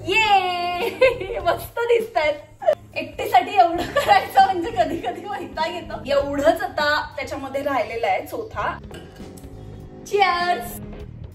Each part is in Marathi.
ये मस्त दिसतायत. एकटीसाठी एवढं करायचं म्हणजे कधी कधी वैताग येतो. एवढंच आता त्याच्यामध्ये राहिलेलं आहे चोथा. चीअर्स.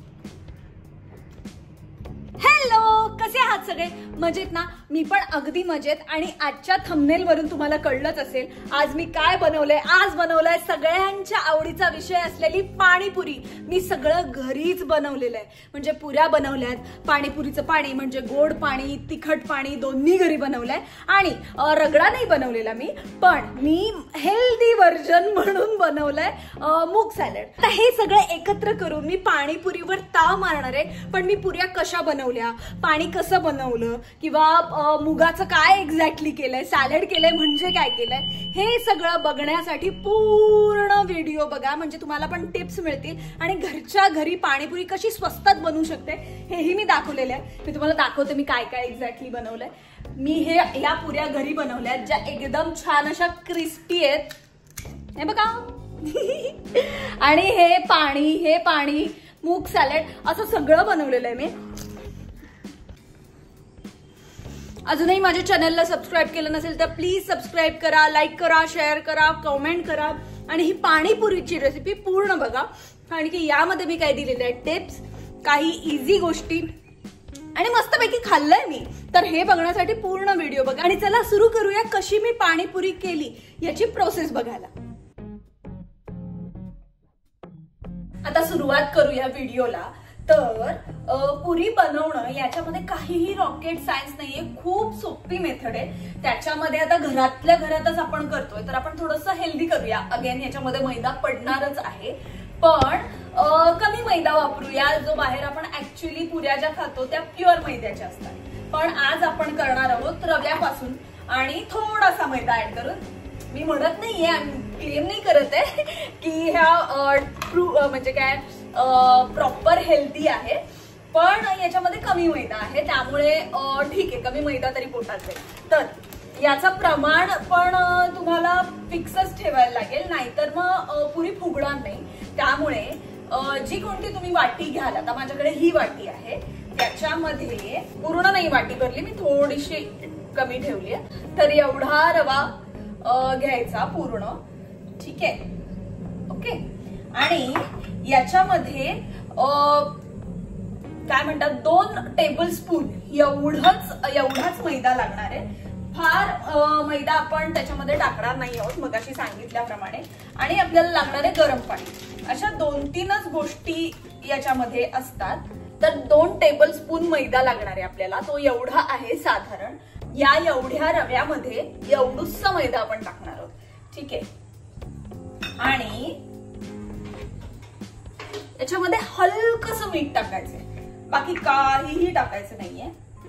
हॅलो, कसे आहात सगळे? मजेत ना? मी पण अगदी मजेत. आणि आजच्या थंबनेल वरून तुम्हाला कळलंच असेल आज मी काय बनवलंय. आज बनवलंय सगळ्यांच्या आवडीचा विषय असलेली पाणीपुरी. मी सगळं घरीच बनवलेलं आहे. म्हणजे पुऱ्या बनवल्यात, पाणीपुरीचं पाणी म्हणजे गोड पाणी, तिखट पाणी दोन्ही घरी बनवलंय. आणि रगडा नाही बनवलेला मी, पण मी हेल्दी व्हर्जन म्हणून बनवलंय मूग सॅलड. आता हे सगळं एकत्र करून मी पाणीपुरीवर ताव मारणार आहे. पण मी पुऱ्या कशा बनवल्या, पाणी कसं बनवलं, किंवा मुगाचं काय एक्झॅक्टली केलंय, सॅलड केलंय म्हणजे काय केलंय, हे सगळं बघण्यासाठी पूर्ण व्हिडिओ बघा. म्हणजे तुम्हाला पण टिप्स मिळतील आणि घरच्या घरी पाणीपुरी कशी स्वस्तात बनवू शकते हेही मी दाखवलेलं आहे. मी तुम्हाला दाखवते मी काय काय एक्झॅक्टली बनवलंय. मी या पुऱ्या घरी बनवल्यात ज्या एकदम छान अशा क्रिस्पी आहेत. हे बघा. आणि हे पाणी मूग सॅलड असं सगळं बनवलेलं आहे मी. अजूनही माझ्या चॅनलला सबस्क्राईब केलं नसेल तर प्लीज सबस्क्राईब करा, लाईक करा, शेअर करा, कमेंट करा. आणि ही पाणीपुरीची रेसिपी पूर्ण बघा, कारण की यामध्ये मी काय दिलेले आहे टिप्स, काही इझी गोष्टी आणि मस्तपैकी खाल्लंय मी. तर हे बघण्यासाठी पूर्ण व्हिडिओ बघा. आणि चला सुरू करूया कशी मी पाणीपुरी केली याची प्रोसेस बघायला. आता सुरुवात करूया व्हिडिओला. तर पुरी बनवणं याच्यामध्ये काहीही रॉकेट सायन्स नाहीये. खूप सोपी मेथड आहे. त्याच्यामध्ये आता घरातल्या घरातच आपण करतोय तर आपण थोडंसं हेल्दी करूया. अगेन याच्यामध्ये मैदा पडणारच आहे, पण कमी मैदा वापरूया. जो बाहेर आपण ऍक्च्युअली पुऱ्या ज्या खातो त्या प्युअर मैद्याच्या असतात, पण आज आपण करणार आहोत रव्यापासून आणि थोडासा मैदा ऍड करून. मी म्हणत नाहीये, क्लेम नाही करत आहे की ह्या म्हणजे काय प्रॉपर हेल्दी आहे, पण याच्यामध्ये कमी मैदा आहे, त्यामुळे ठीक आहे, कमी मैदा तरी पोटात जाईल. तर याचं प्रमाण पण तुम्हाला फिक्सच ठेवायला लागेल, नाहीतर मग पुरी फुगणार नाही. त्यामुळे जी कोणती तुम्ही वाटी घ्याल, आता माझ्याकडे ही वाटी आहे, त्याच्यामध्ये पूर्ण नाही वाटी भरली मी, थोडीशी कमी ठेवली आहे. तर एवढा रवा घ्यायचा पूर्ण. ठीक आहे, ओके. आणि याच्यामध्ये काय म्हणतात 2 टेबलस्पून एवढाच मैदा लागणार आहे. फार मैदा आपण त्याच्यामध्ये टाकणार नाही आहोत मगाशी सांगितल्याप्रमाणे. आणि आपल्याला लागणार आहे गरम पाणी. अशा 2-3च गोष्टी याच्यामध्ये असतात. तर 2 टेबलस्पून मैदा लागणार आहे आपल्याला. तो एवढा आहे साधारण. या एवढ्या रव्यामध्ये एवढूसा मैदा आपण टाकणार आहोत. ठीक आहे. आणि याच्यामध्ये हलकसं मीठ टाकायचंय, बाकी काहीही टाकायचं नाहीये.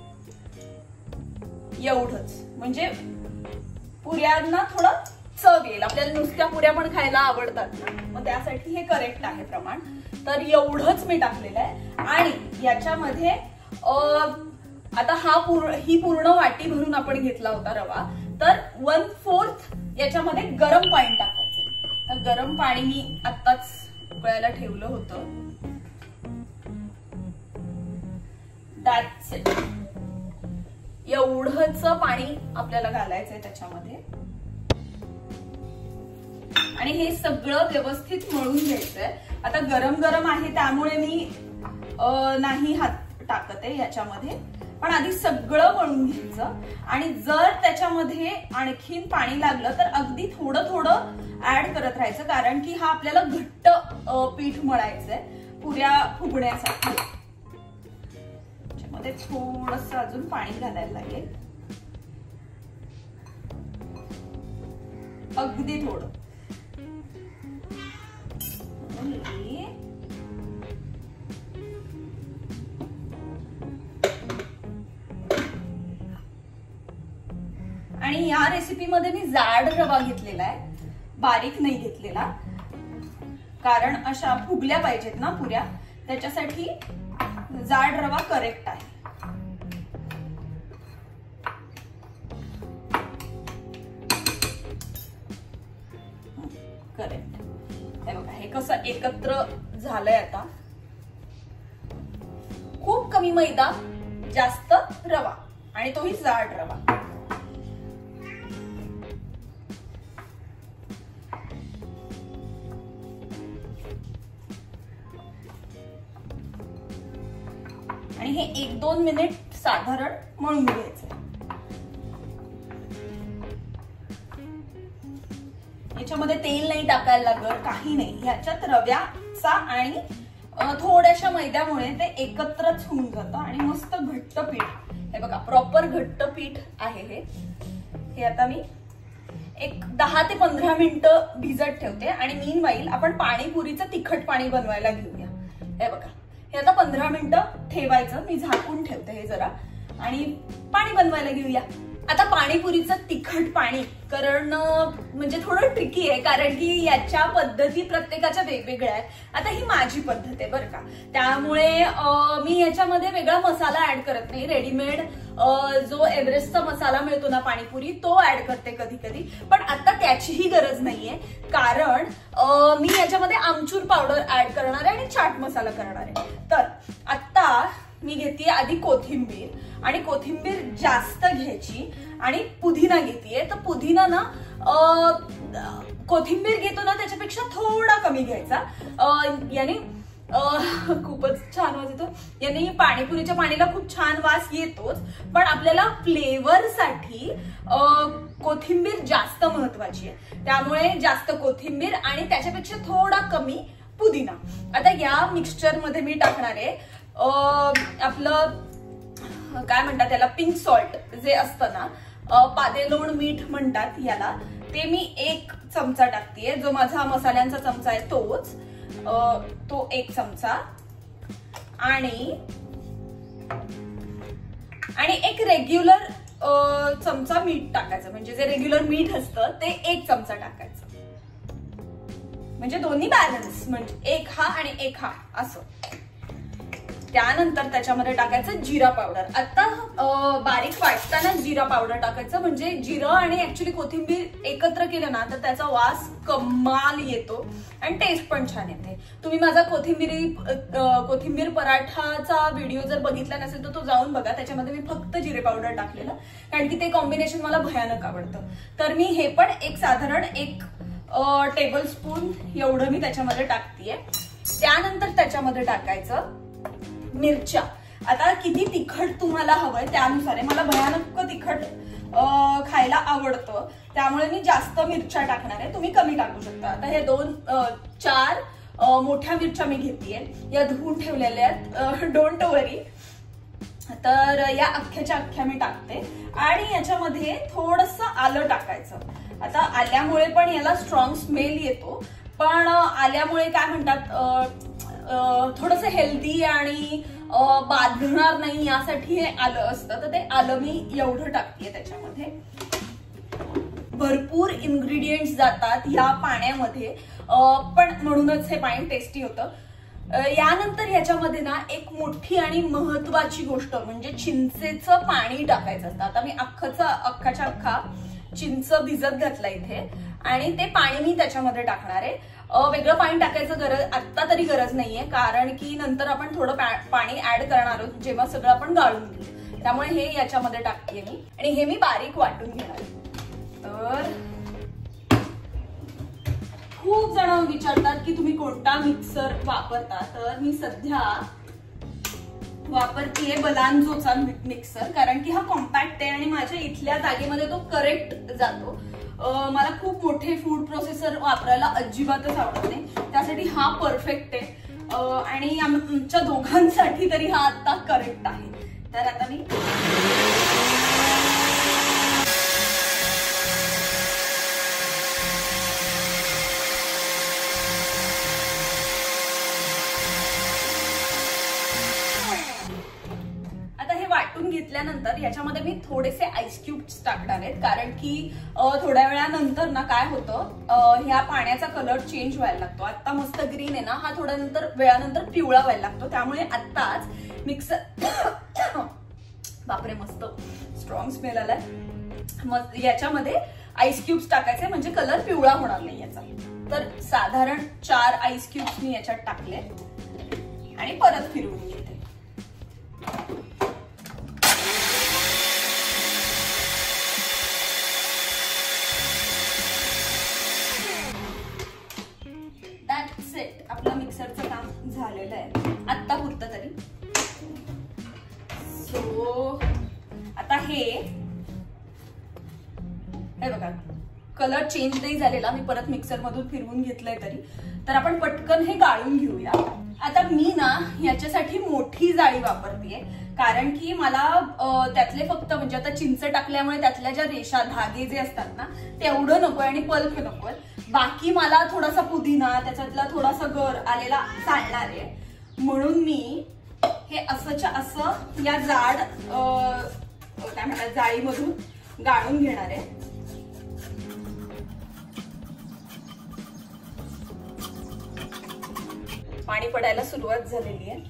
एवढंच, म्हणजे पुऱ्यांना थोडं चव येईल. आपल्याला नुसत्या पुऱ्या पण खायला आवडतात ना, मग त्यासाठी हे करेक्ट आहे प्रमाण. तर एवढंच मी टाकलेलं आहे. आणि याच्यामध्ये आता ही पूर्ण वाटी भरून आपण घेतला होता रवा, तर 1/4 याच्यामध्ये गरम पाणी टाकायचं. तर गरम पाणी मी आत्ताच उकळायला ठेवलं होतं. That's it. एवढंच पाणी आपल्याला घालायचंय त्याच्यामध्ये. आणि हे सगळं व्यवस्थित मळून घ्यायचंय. आता गरम गरम आहे त्यामुळे मी नाही हात टाकत आहे याच्यामध्ये, पण आधी सगळं मळून घ्यायचं. आणि जर त्याच्यामध्ये आणखीन पाणी लागलं तर अगदी थोडं थोडं ऍड करत राहायचं, कारण की हा आपल्याला घट्ट पीठ मळायचंय पुऱ्या फुगण्यासाठी. त्याच्यामध्ये थोडंसं अजून पाणी घालायला लागेल, अगदी थोडं. आणि या रेसिपीमध्ये मी जाड रवा घेतलेला आहे, बारीक नाही घेतलेला, कारण अशा फुगल्या पाहिजेत ना पुऱ्या, त्याच्यासाठी जाड रवा करेक्ट आहे. करेक्ट. हे बघा, हे कसं एकत्र झालंय. आता खूप कमी मैदा, जास्त रवा आणि तोही जाड रवा. आणि हे 1-2 मिनिट साधारण मळून घ्यायचं. याच्यामध्ये तेल नाही टाकायला लागत, काही नाही. ह्याच्यात रव्याचा आणि थोड्याशा मैद्यामुळे ते एकत्रच होऊन जातं आणि मस्त घट्ट पीठ. हे बघा प्रॉपर घट्ट पीठ आहे हे. आता मी एक 10 ते 15 मिनिटं भिजत ठेवते आणि मीनवाईल आपण पाणीपुरीचं तिखट पाणी बनवायला घेऊया. हे बघा हे आता 15 मिनिटं ठेवायचं. मी झाकून ठेवते हे जरा आणि पाणी बनवायला घेऊया. आता पाणीपुरीचं तिखट पाणी करणं म्हणजे थोडं ट्रिकी आहे, कारण की याच्या पद्धती प्रत्येकाच्या वेगवेगळ्या आहेत. आता ही माझी पद्धत आहे बरं का, त्यामुळे मी याच्यामध्ये वेगळा मसाला ऍड करत नाही. रेडीमेड जो एव्हरेस्टचा मसाला मिळतो ना पाणीपुरी, तो ऍड करते कधी कधी. पण आता त्याचीही गरज नाहीये, कारण मी याच्यामध्ये आमचूर पावडर ऍड करणार आहे आणि चाट मसाला करणार आहे. तर आता मी घेते आधी कोथिंबीर, आणि कोथिंबीर जास्त घ्यायची, आणि पुदिना घेतेय. तर पुदिना ना कोथिंबीर घेतो ना त्याच्यापेक्षा थोडा कमी घ्यायचा. याने खूपच छान वास येतो. याने पाणीपुरीच्या पाणीला खूप छान वास येतोच, पण आपल्याला फ्लेवर साठी कोथिंबीर जास्त महत्वाची आहे. त्यामुळे जास्त कोथिंबीर आणि त्याच्यापेक्षा थोडा कमी पुदिना. आता या मिक्सचर मध्ये मी टाकणार आहे आपलं काय म्हणतात त्याला, पिंक सॉल्ट जे असतं ना, पादेलोण मीठ म्हणतात याला, ते मी 1 चमचा टाकतेय. जो माझा मसाल्यांचा चमचा आहे तोच, तो 1 चमचा. आणि 1 रेग्युलर चमचा मीठ टाकायचं. म्हणजे जे रेग्युलर मीठ असतं ते 1 चमचा टाकायचं. म्हणजे दोन्ही बॅलन्स, म्हणजे 1 हा आणि 1 हा असं. त्यानंतर त्याच्यामध्ये टाकायचं जिरा पावडर. आता बारीक वाटताना जिरा पावडर टाकायचं, म्हणजे जिरं आणि ऍक्च्युली कोथिंबीर एकत्र केलं ना तर त्याचा वास कमाल येतो आणि टेस्ट पण छान येते. तुम्ही माझा कोथिंबीर पराठाचा व्हिडिओ जर बघितला नसेल तर तो जाऊन बघा. त्याच्यामध्ये मी फक्त जिरे पावडर टाकलेलं, कारण की ते कॉम्बिनेशन मला भयानक आवडतं. तर मी हे पण साधारण 1 टेबल स्पून एवढं मी त्याच्यामध्ये टाकतेय. त्यानंतर त्याच्यामध्ये टाकायचं मिरच्या. आता किती तिखट तुम्हाला हवंय त्यानुसार आहे. मला भयानक तिखट खायला आवडतं, त्यामुळे मी जास्त मिरच्या टाकणार आहे. तुम्ही कमी टाकू शकता. आता हे 4 मोठ्या मिरच्या मी घेतलीये, या धुवून ठेवलेल्या आहेत. Don't worry. तर या अख्ख्याच्या अख्ख्या मी टाकते. आणि याच्यामध्ये थोडंसं आलं टाकायचं. आता आल्यामुळे पण याला स्ट्रॉंग स्मेल येतो, पण आल्यामुळे काय म्हणतात थोडंसं हेल्दी आणि बाधणार नाही यासाठी हे आलं असतं. तर ते आलं मी एवढं टाकतेय त्याच्यामध्ये. भरपूर इन्ग्रेडियंट्स जातात या पाण्यामध्ये, पण म्हणूनच हे पाणी टेस्टी होतं. यानंतर ह्याच्यामध्ये ना एक मोठी आणि महत्वाची गोष्ट म्हणजे चिंचेचं पाणी टाकायचं असतं. आता मी अख्खाच्या अख्खा चिंच भिजत घातला इथे, आणि ते पाणी मी त्याच्यामध्ये टाकणार आहे. वेगळं पाणी टाकायचं आता तरी गरज नाहीये, कारण की नंतर आपण थोडं पाणी ऍड करणार आहोत जेव्हा सगळं आपण गाळून घेऊ. त्यामुळे हे याच्यामध्ये टाकते मी, आणि हे मी बारीक वाटून घेणार. तर खूप जण विचारतात की तुम्ही कोणता मिक्सर वापरता, तर मी सध्या वापरतीये बलांजोचा मिक्सर, कारण की हा कॉम्पॅक्ट आहे आणि माझ्या इथल्या जागेमध्ये तो करेक्ट जातो. मला खूप मोठे फूड प्रोसेसर वापरायला अजिबातच आवडत नाही, त्यासाठी हा परफेक्ट आहे. आणि आमच्या दोघांसाठी तरी हा आता करेक्ट आहे. तर आता मी घेतल्यानंतर याच्यामध्ये मी थोडेसे आईस क्यूब्स टाकणार आहेत, कारण की थोड्या वेळानंतर ना काय होतं, ह्या पाण्याचा कलर चेंज व्हायला लागतो. आता मस्त ग्रीन आहे ना, हा थोड्या वेळानंतर पिवळा व्हायला लागतो. त्यामुळे आत्ताच मिक्सर बापरे मस्त स्ट्रॉंग स्मेल आलाय. मग याच्यामध्ये आईस क्यूब्स टाकायचे, म्हणजे कलर पिवळा होणार नाही याचा. तर साधारण 4 आईस क्यूब्स मी याच्यात टाकले आणि परत फिरवून घेते. सो आता हे बघा कलर चेंज नाही झालेला, मी परत मिक्सर मधून फिरवून घेतलंय तरी. तर आपण पटकन हे गाळून घेऊया. आता मी ना याच्यासाठी मोठी जाळी वापरतेय, कारण की मला त्यातले फक्त म्हणजे आता चिंच टाकल्यामुळे त्यातल्या ज्या रेषा धागे जे असतात ना तेवढं नकोय आणि पल्प नकोय. बाकी मला थोडासा पुदिना त्याच्यातला थोडासा गर आलेला चालणार आहे, म्हणून मी हे असंच्या असं या जाड काय म्हणतात जाळीमधून गाळून घेणार आहे. पाणी पडायला सुरुवात झालेली आहे.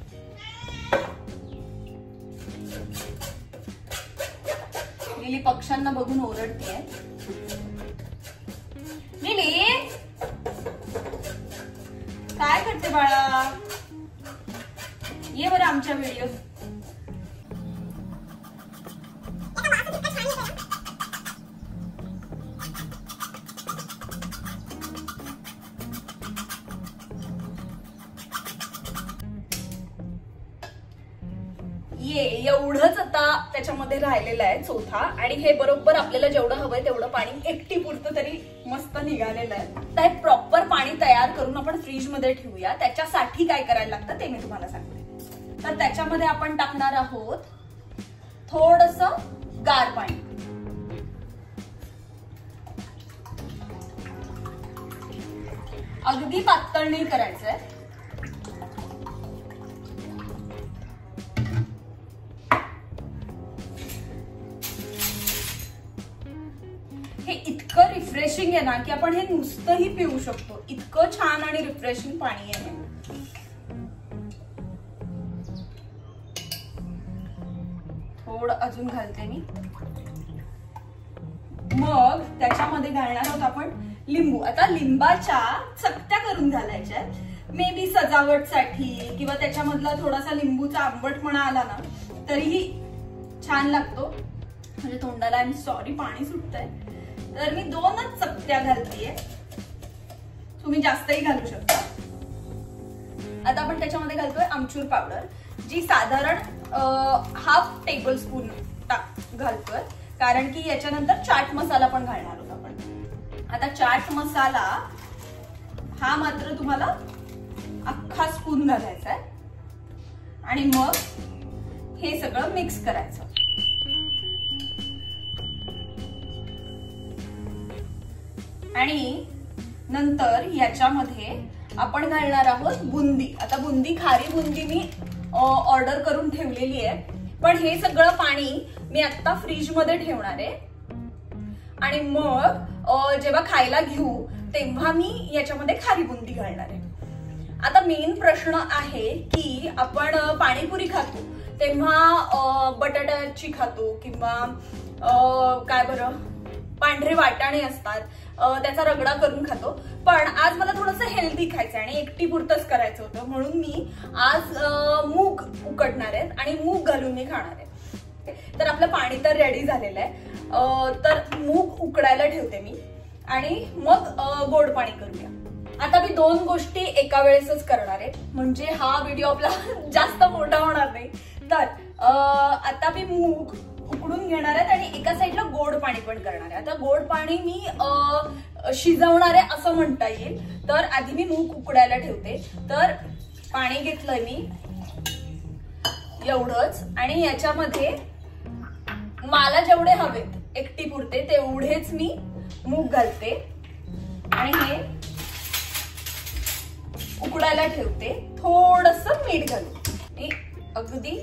लिली पक्ष्यांना बघून ओरडतीये. लिली काय करते बाळा? ये बरं आमच्या व्हिडिओ. एवढंच आता त्याच्यामध्ये राहिलेलं आहे चोथा, आणि हे बरोबर आपल्याला जेवढं हवंय तेवढं पाणी एकटी पुरतं तरी मस्त निघालेलं आहे. तर हे प्रॉपर पाणी तयार करून आपण फ्रीज मध्ये ठेवूया. त्याच्यासाठी काय करायला लागतं ते मी तुम्हाला सांगते. तर त्याच्यामध्ये आपण टाकणार आहोत थोडंसं गार पाणी. अगदी पातळ नाही करायचंय. हे इतकं रिफ्रेशिंग आहे ना की आपण हे नुसतंही पिऊ शकतो. इतकं छान आणि रिफ्रेशिंग पाणी आहे. थोडं अजून घालते मी. मग त्याच्यामध्ये घालणार आहोत आपण लिंबू. आता लिंबाच्या चकत्या करून घालायच्या, मे बी सजावटसाठी, किंवा त्याच्यामधला थोडासा लिंबूचा आंबटपणा आला ना तरीही छान लागतो. म्हणजे तोंडाला आय एम सॉरी पाणी सुटतंय. तर मी 2च चकत्या घालतेय, तुम्ही जास्तही घालू शकता. आता आपण त्याच्यामध्ये घालतोय आमचूर पावडर, जी साधारण 1/2 टेबलस्पून घालतोय, कारण की याच्यानंतर चाट मसाला पण घालणार आहोत आपण. आता चाट मसाला हा मात्र तुम्हाला अख्खा स्पून घालायचा आहे, आणि मग हे सगळं मिक्स करायचं. आणि नंतर याच्यामध्ये आपण घालणार आहोत बुंदी. आता बुंदी, खारी बुंदी मी ऑर्डर करून ठेवलेली आहे, पण हे सगळं पाणी मी आता फ्रीज मध्ये ठेवणार आहे, आणि मग जेव्हा खायला घेऊ तेव्हा मी याच्यामध्ये खारी बुंदी घालणार आहे. आता मेन प्रश्न आहे की आपण पाणीपुरी खातो तेव्हा बटाट्याची खातो, किंवा काय बरं पांढरे वाटाणे असतात त्याचा रगडा करून खातो. पण आज मला थोडंसं हेल्दी खायचं आणि एकटी पुरतच करायचं होतं, म्हणून मी आज मूग उकडणार आहेत आणि मूग घालून मी खाणार आहे. तर आपलं पाणी तर रेडी झालेलं आहे. तर मूग उकडायला ठेवते मी, आणि मग गोड पाणी करूया. आता मी 2 गोष्टी एका वेळेसच करणार आहे, म्हणजे हा व्हिडिओ आपला जास्त मोठा होणार नाही. तर आता मी मूग उकडून घेणार आहेत आणि एका साईडला गोड पाणी पण करणार आहे. आता गोड पाणी मी शिजवणार आहे असं म्हणता येईल. तर आधी मी मूग उकडायला ठेवते. तर पाणी घेतलंय मी एवढंच, आणि याच्यामध्ये मला जेवढे हवेत एकटी पुरते तेवढेच मी मूग घालते, आणि हे उकडायला ठेवते. थोडंसं मीठ घालते, अगदी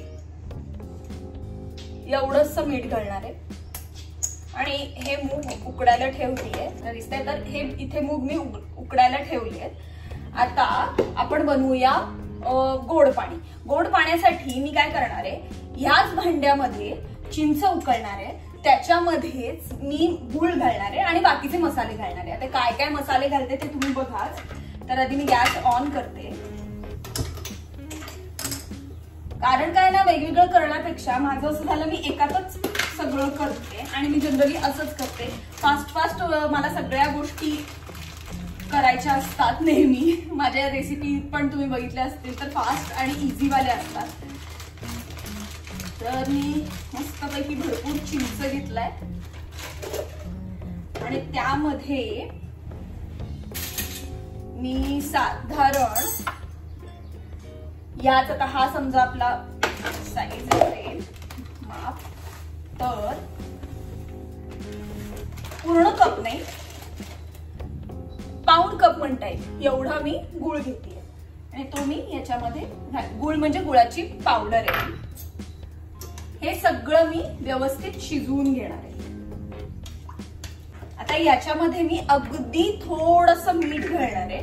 एवढंच मीठ घालणार आहे, आणि हे मूग उकडायला ठेवलीये. दिसतंय तर हे इथे मूग मी उकडायला ठेवली आहेत. आता आपण बनवूया गोड पाणी. गोड पाण्यासाठी मी काय करणार आहे, ह्याच भांड्यामध्ये चिंच उकळणार आहे, त्याच्यामध्येच मी गूळ घालणार आहे आणि बाकीचे मसाले घालणार आहे. आता काय काय मसाले घालते ते तुम्ही बघाच. तर आधी मी गॅस ऑन करते, कारण काय ना वेगवेगळं करण्यापेक्षा माझं असं झालं मी एकातच सगळं करते, आणि मी जनरली असंच करते. फास्ट मला सगळ्या गोष्टी करायच्या असतात नेहमी. माझ्या रेसिपी पण तुम्ही बघितल्या असतील तर फास्ट आणि इझी वाल्या असतात. तर मी मस्तपैकी भरपूर चिंच घेतलाय आणि त्यामध्ये मी साधारण यात आता हा समजा आपला साईज असेल माप, तर पूर्ण कप नाही, पाऊण कप म्हणता येईल एवढा मी गुळ घेते आणि तो मी याच्यामध्ये गुळ म्हणजे गुळाची पावडर आहे. हे सगळं मी व्यवस्थित शिजवून घेणार आहे. आता याच्यामध्ये मी अगदी थोडंसं मीठ घालणार आहे,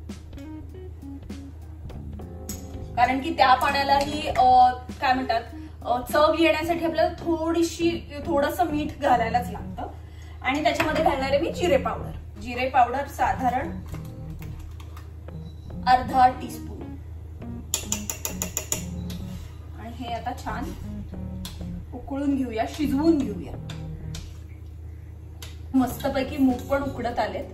कारण की त्या पाण्यालाही काय म्हणतात चव येण्यासाठी आपल्याला थोडंसं मीठ घालायलाच लागतं. आणि त्याच्यामध्ये घालणार आहे मी जिरे पावडर. जिरे पावडर साधारण अर्धा टीस्पून. आणि हे आता छान उकळून घेऊया, शिजवून घेऊया. मस्तपैकी मूग पण उकडत आलेत.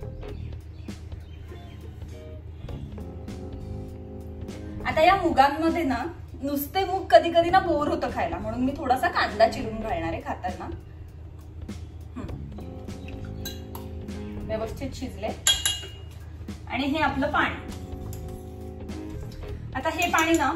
आता या मुगांमध्ये ना नुसते मूग कधी कधी ना बोर होतं खायला, म्हणून मी थोडासा कांदा चिरून घालणार आहे खाताना. व्यवस्थित शिजले. आणि हे आपलं पाणी. आता हे पाणी ना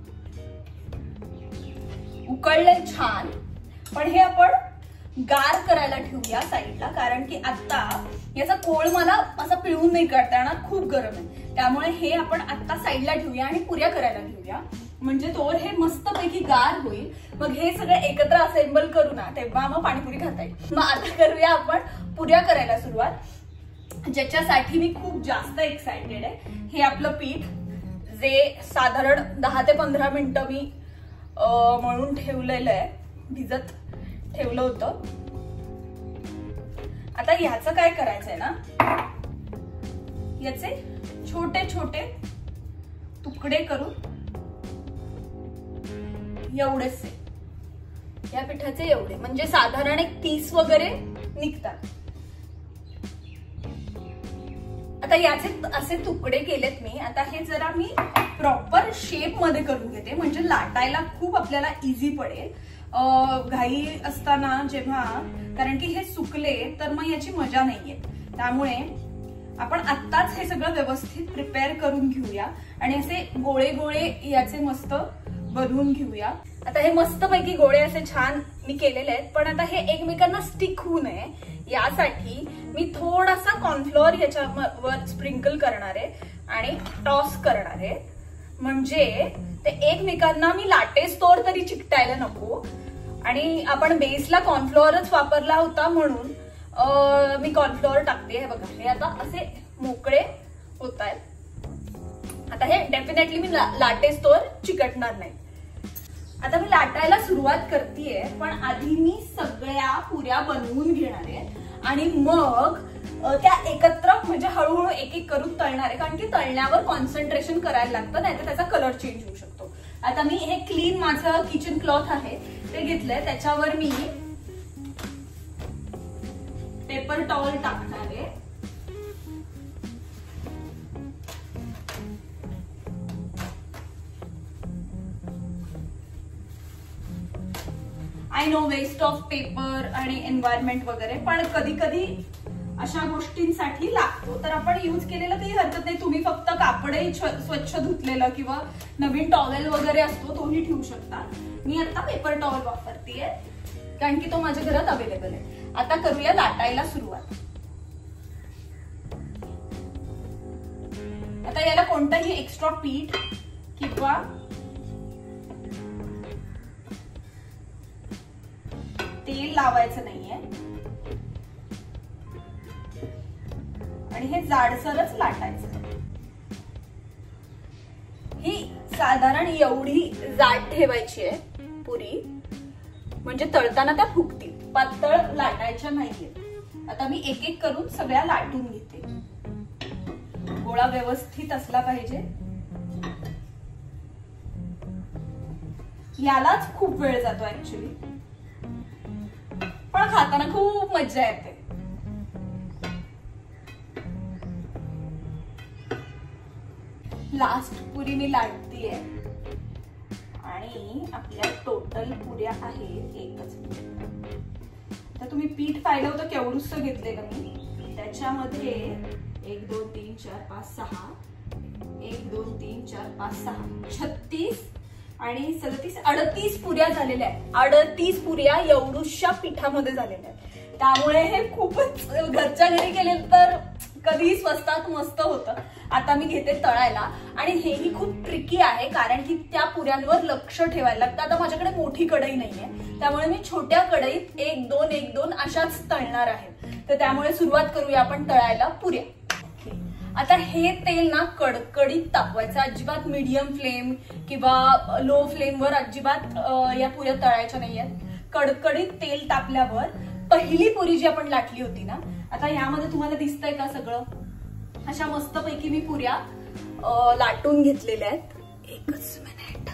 उकळलंय छान, पण हे आपण गार करायला ठेवूया साईडला, कारण की आता याचा कोळ मला असा पिळून नाही काढता येणार, खूप गरम आहे. त्यामुळे हे आपण आता साईडला ठेवूया आणि पुऱ्या करायला घेऊया, म्हणजे तोवर हे मस्तपैकी गार होईल. मग हे सगळं एकत्र असेंबल करू ना, तेव्हा मग पाणीपुरी खाता येईल. मग आता करूया आपण पुऱ्या करायला सुरुवात, ज्याच्यासाठी मी खूप जास्त एक्साइटेड आहे. हे आपलं पीठ जे साधारण 10 ते 15 मिनिटं मी मळून ठेवलेलं आहे, भिजत ठेवलं होतं. आता ह्याचं काय करायचंय ना, याचे छोटे छोटे तुकडे करून एवढेच या पिठाचे एवढे, म्हणजे साधारण एक 30 वगैरे निघतात. आता याचे असे तुकडे केलेत मी. आता हे जरा मी प्रॉपर शेप मध्ये करून घेते, म्हणजे लाटायला खूप आपल्याला इझी पडेल. घाई असताना जेव्हा, कारण की हे सुकले तर मग याची मजा नाहीये. त्यामुळे आपण आत्ताच हे सगळं व्यवस्थित प्रिपेअर करून घेऊया आणि असे गोळे गोळे याचे मस्त बनवून घेऊया. आता हे मस्तपैकी गोळे असे छान मी केलेले आहेत, पण आता हे एकमेकांना स्टिक होऊ नये यासाठी मी थोडासा कॉर्नफ्लोअर याच्यावर स्प्रिंकल करणार आहे आणि टॉस करणार आहे, म्हणजे ते एकमेकांना मी लाटेस्तोवर तरी चिकटायला नको. आणि आपण बेसला कॉर्नफ्लोअरच वापरला होता म्हणून मी कॉर्नफ्लोअर टाकते. हे बघा, हे आता असे मोकळे होत आहेत. आता हे डेफिनेटली मी लाटेस्तोवर चिकटणार नाही. आता मी लाटायला सुरुवात करतेय, पण आधी मी सगळ्या पुऱ्या बनवून घेणार आहे आणि मग त्या एकत्र म्हणजे हळूहळू एक एक करून तळणार आहे, कारण की तळण्यावर कॉन्सन्ट्रेशन करायला लागतं, नाहीतर त्याचा कलर चेंज होऊ शकतो. आता मी हे क्लीन माझं किचन क्लॉथ आहे ते घेतलंय, त्याच्यावर मी पेपर टॉवेल टाकणार आहे. I know waste of paper आणि एन्व्हायरमेंट वगैरे, पण कधी कधी अशा गोष्टींसाठी लागतो, तर आपण युज केलेलं काही हरकत नाही. तुम्ही फक्त कापडही स्वच्छ धुतलेलं किंवा नवीन टॉवेल वगैरे असतो तोही ठेवू शकता. मी आता पेपर टॉवेल वापरतेय, कारण की तो माझ्या घरात अवेलेबल आहे. आता करूया लाटायला सुरुवात. आता याला कोणतंही एक्स्ट्रा पीठ किंवा तेल लावायचं नाहीये आणि हे जाडसरच लाटायचं. ही साधारण एवढी जाड ठेवायची आहे पुरी, म्हणजे तळताना त्या फुगतील. पातळ लाटायच्या नाहीये. आता मी एक एक करून सगळ्या लाटून घेते. गोळा व्यवस्थित असला पाहिजे. यालाच खूप वेळ जातो ऍक्च्युली, पण खाताना खूप मजा येते. लास्ट पुरी मी लाटतीये आणि आपल्या टोटल पुऱ्या आहेत एकच. तर तुम्ही पीठ पाहिलं होतं केवढूस घेतलेलं मी, त्याच्यामध्ये 1 2 3 4 5 6 1 2 3 4 5 6 36 आणि 37 38 पुऱ्या झालेल्या आहेत. 38 पुऱ्या एवढूशा पिठामध्ये झालेल्या आहेत. त्यामुळे हे खूपच घरच्या घरी केले तर कधीही स्वस्तात मस्त होतं. आता मी घेते तळायला आणि हेही खूप ट्रिकी आहे कारण की त्या पुऱ्यांवर लक्ष ठेवायला लागतं. आता माझ्याकडे मोठी कढई नाहीये त्यामुळे मी छोट्या कढईत 1 2 1 2 अशाच तळणार आहे. तर त्यामुळे सुरुवात करूया आपण तळायला पुऱ्या. आता हे तेल ना कडकडीत तापवायचं, अजिबात मीडियम फ्लेम किंवा लो फ्लेमवर अजिबात या पुऱ्या तळायच्या नाहीयेत. कडकडीत तेल तापल्यावर पहिली पुरी जी आपण लाटली होती ना, आता यामध्ये तुम्हाला दिसतंय का सगळं, अशा मस्तपैकी मी पुऱ्या लाटून घेतलेल्या आहेत. एकच मिनिट.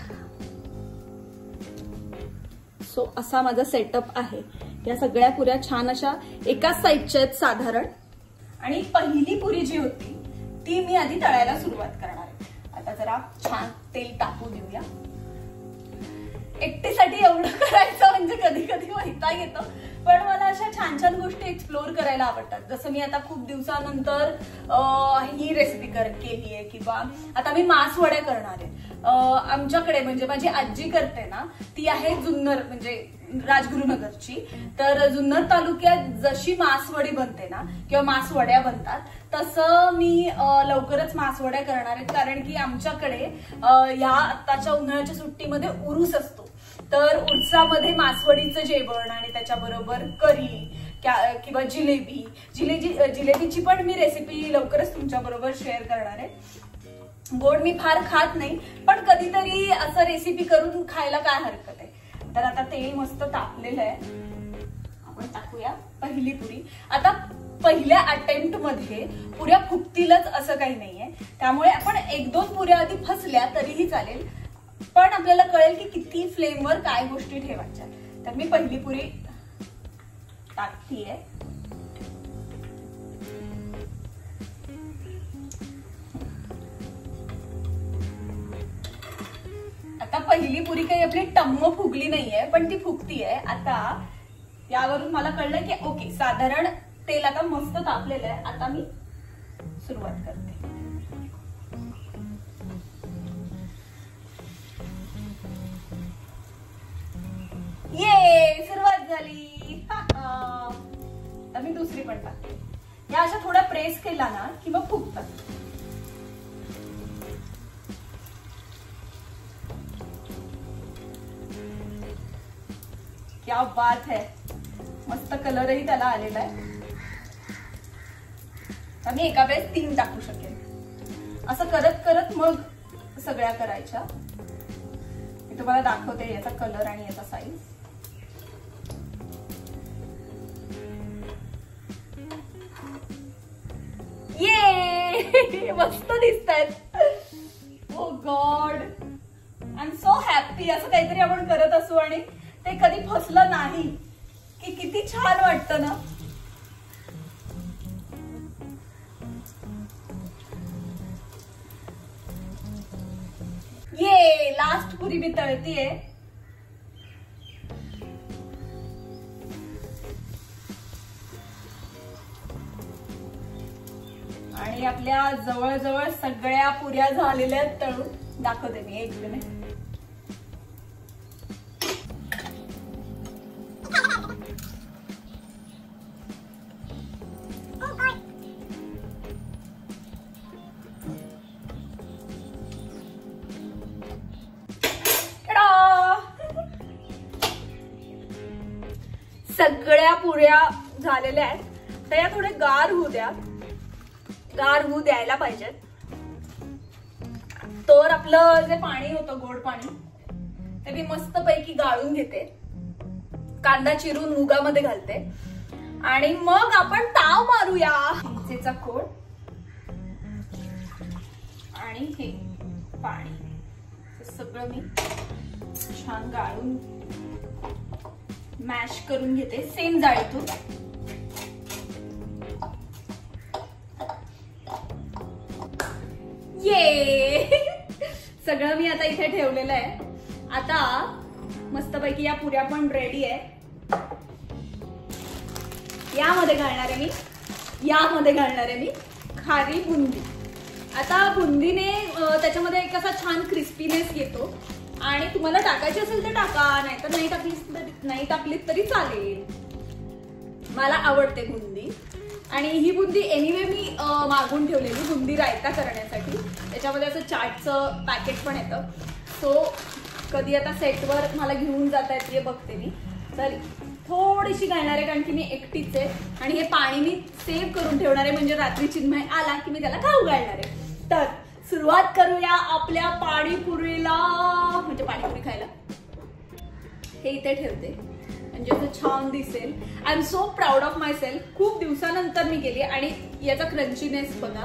सो असा माझा सेटअप आहे. या सगळ्या पुऱ्या छान अशा एकाच साईजच्या आहेत साधारण. आणि पहिली पुरी जी होती ती मी आधी तळायला सुरुवात करणार आहे. आता जरा छान तेल टाकू देऊया. एकटीसाठी एवढं करायचं म्हणजे कधी कधी वैताग येतो, पण मला अशा छान छान गोष्टी एक्सप्लोर करायला आवडतात. जसं मी आता खूप दिवसानंतर ही रेसिपी केली आहे किंवा आता मी मासवड्या करणार आहे. आमच्याकडे म्हणजे माझी आजी करते ना, ती आहे जुन्नर म्हणजे राजगुरुनगरची. तर जुन्नर तालुक्यात जशी मासवडी बनते ना किंवा मासवड्या बनतात तसं मी लवकरच मासवड्या करणार आहे. कारण की आमच्याकडे या आत्ताच्या उन्हाळ्याच्या सुट्टीमध्ये उरूस असतो. तर उरसामध्ये मासवडीचं जेवण आणि त्याच्याबरोबर करी किंवा जिलेबीची पण मी रेसिपी लवकरच तुमच्या बरोबर शेअर करणार आहे. गोड मी फार खात नाही, पण कधीतरी असं रेसिपी करून खायला काय हरकत आहे. तर आता तेल मस्त तापलेलं आहे. आपण टाकूया पहिली पुरी. आता पहिल्या अटेम्प्ट मध्ये पुऱ्या फुगतीलच असं काही नाहीये, त्यामुळे आपण 1 2 पुऱ्या आधी फसल्या तरीही चालेल, पण आपल्याला कळेल की किती फ्लेमवर काय गोष्टी ठेवायच्या. तर मी पहिली पुरी टाकतीये. आता पहिली पुरी काही आपली टम्म फुगली नाहीये, पण ती फुगतीये. आता यावरून मला कळलं की ओके, साधारण तेल आता मस्त तापलेलं आहे. आता मी सुरुवात करते. ये सुरुवात झाली. आता मी दुसरी पण टाकते. या अशा थोडा प्रेस केला ना की मग फुगतात. क्या बात है, मस्त कलरही त्याला आलेला आहे. तर मी एका वेळेस 3 टाकू शकेन. असं करत करत मग सगळ्या करायच्या. मी तुम्हाला दाखवते याचा कलर आणि याचा साईज. ये मस्त दिसतायत. Oh God, I am so happy. असं काहीतरी आपण करत असू आणि ते कधी फसलं नाही की किती छान वाटतं ना. ये लास्ट पुरी मी तळतीये. आणि आपल्या जवळजवळ सगळ्या पुऱ्या झालेल्या तळून दाखवते मी. एक मिनिट. सगळ्या पुऱ्या झालेल्या आहेत. तर या थोडे गार होऊ द्या. गार होऊ द्यायला पाहिजेत. तर आपलं जे पाणी होतं गोड पाणी ते मी मस्त पैकी गाळून घेते. कांदा चिरून मुगामध्ये घालते आणि मग आपण ताव मारूया. चिंचेचा खोड आणि हे पाणी सगळं मी छान गाळून मॅश करून घेते सेम जाळीतून. ये सगळं मी आता इथे ठेवलेलं आहे आता मस्तपैकी या पुऱ्या पण रेडी आहे. यामध्ये घालणार आहे मी खारी बुंदी. आता बुंदीने त्याच्यामध्ये एक असा छान क्रिस्पीनेस येतो आणि तुम्हाला टाकायची असेल तर टाका, नाहीतर नाही टाकली तरी चालेल. मला आवडते बुंदी. आणि ही बुंदी एनिवे मी मागून ठेवलेली बुंदी रायता करण्यासाठी. त्याच्यामध्ये असं चाटचं पॅकेट पण येतं. सो कधी आता सेटवर मला घेऊन जाता येते बघते मी. तर थोडीशी घालणार आहे कारण की मी एकटीच आहे आणि हे पाणी मी सेव्ह करून ठेवणार आहे, म्हणजे रात्री चिन्मय आला की मी त्याला खाऊ घालणार आहे. तर सुरुवात करूया आपल्या पाणीपुरीला, म्हणजे पाणीपुरी खायला. हे इथे ठेवते म्हणजे असं छान दिसेल. I am so proud of myself. खूप दिवसानंतर मी गेली आणि याचा क्रंचीनेस बघा.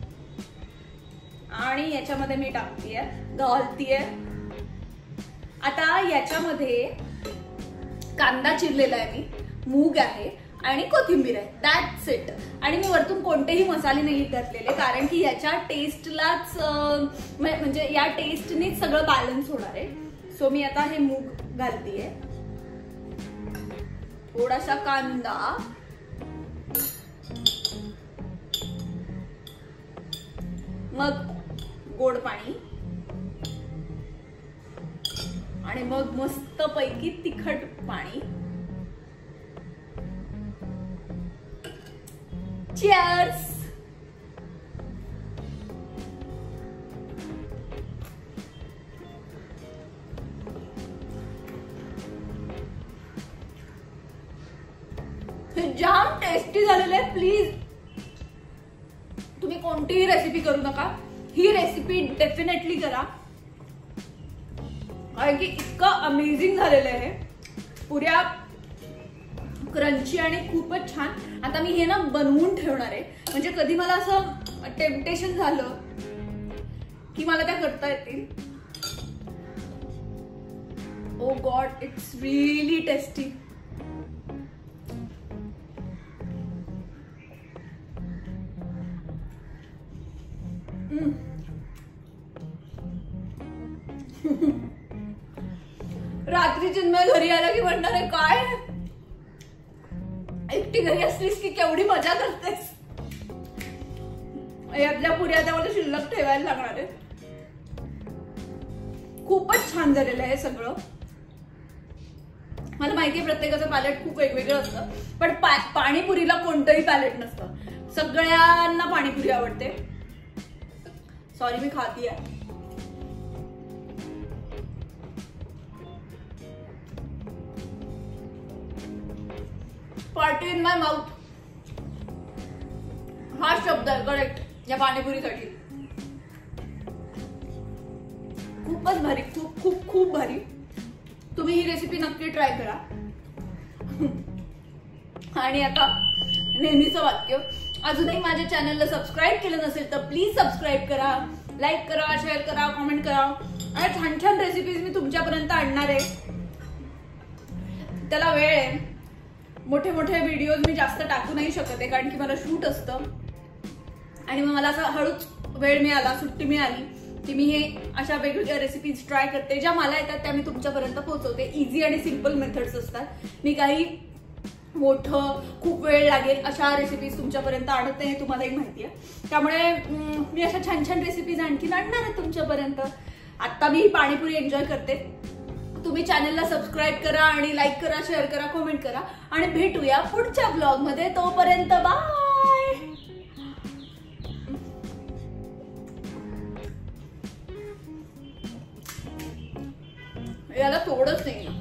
आणि याच्यामध्ये मी टाकतीये, घालतीये. आता याच्यामध्ये कांदा चिरलेला आहे मी, मूग आहे आणि कोथिंबीर आहे. That's it. आणि मी वरतून कोणतेही मसाले नाही घातलेले कारण की याच्या टेस्टलाच म्हणजे या टेस्टनीच सगळं बॅलन्स होणार आहे. सो मी आता हे मूग घालतीये, थोडासा कांदा, मग गोड पाणी आणि मग मस्त पैकी तिखट पाणी. चीयर्स. जाम टेस्टी झालेलं आहे. प्लीज तुम्ही कोणतीही रेसिपी करू नका, ही रेसिपी डेफिनेटली करा कारण की इतकं अमेझिंग झालेलं आहे. पुऱ्या क्रंची आणि खूपच छान. आता मी हे ना बनवून ठेवणार आहे, म्हणजे कधी मला असं टेम्पटेशन झालं की मला त्या करता येतील. Oh God, it's really tasty. रात्री चिन्मय घरी आला की म्हणणार आहे काय एकटी घरी असलीस की केवढी मजा करतेस. यातल्या पुऱ्या आता मला शिल्लक ठेवायला लागणार आहे. खूपच छान झालेलं आहे सगळं. मला माहितीये प्रत्येकाचं पॅलेट खूप वेगवेगळं असतं, पण पाणीपुरीला कोणतंही पॅलेट नसतं. सगळ्यांना पाणीपुरी आवडते. सॉरी मी खाती आहे. पार्टी इन माय माउथ हा शब्द आहे करेक्ट या पाणीपुरीसाठी. खूपच भारी, खूप खूप खूप भारी. तुम्ही ही रेसिपी नक्की ट्राय करा. आणि आता नेहमीचं वाक्य, अजूनही माझ्या चॅनलला सबस्क्राईब केलं नसेल तर प्लीज सबस्क्राईब करा, लाईक करा, शेअर करा, कमेंट करा. आणि छान छान रेसिपीज मी तुमच्यापर्यंत आणणार आहे. त्याला वेळ आहे. मोठे मोठे व्हिडिओज मी जास्त टाकू नाही शकत आहे कारण की मला शूट असतं आणि मग मला असं हळूच वेळ मिळाला, सुट्टी मिळाली की मी हे अशा वेगवेगळ्या रेसिपीज ट्राय करते. ज्या मला येतात त्या मी तुमच्यापर्यंत पोहोचवते. इझी आणि सिम्पल मेथड्स असतात. मी काही मोठं खूप वेळ लागेल अशा रेसिपीज तुमच्यापर्यंत आणत नाही, तुम्हालाही माहिती आहे. त्यामुळे मी अशा छान छान रेसिपीज आणखीन आणणार आहे तुमच्यापर्यंत. आता मी ही पाणीपुरी एन्जॉय करते. तुम्ही चॅनलला सबस्क्राईब करा आणि लाईक करा, शेअर करा, कमेंट करा आणि भेटूया पुढच्या ब्लॉग मध्ये. तोपर्यंत बाय. याला तोडच नाही.